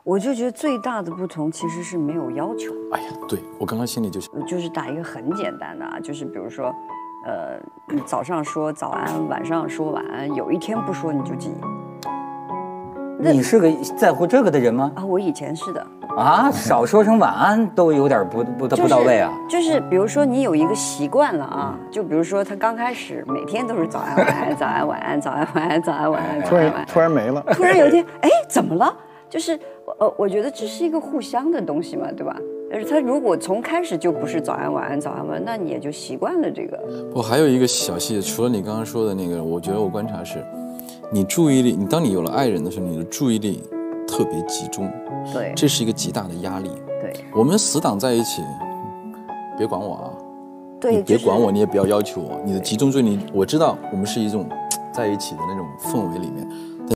我就觉得最大的不同其实是没有要求。 哎呀，对我刚刚心里就想， 就是打一个很简单的啊，就是比如说，你早上说早安，晚上说晚安，有一天不说你就记。 你是个在乎这个的人吗？ 啊，我以前是的。 啊，少说声晚安都有点不到位啊。 就是比如说你有一个习惯了啊，就比如说他刚开始每天都是早安晚安，早安晚安，早安晚安，早安晚安， 突然没了。 突然有一天，哎，怎么了？就是我觉得这是一个互相的东西嘛，对吧？但是他如果从开始就不是早安晚安早安晚安，那你也就习惯了这个。 我还有一个小细节，除了你刚刚说的那个，我觉得我观察是，你注意力，当你有了爱人的时候，你的注意力特别集中， 对， 这是一个极大的压力。 对， 我们死党在一起，别管我啊， 对， 你别管我，你也不要要求我，你的集中注意力，我知道我们是一种在一起的那种氛围里面。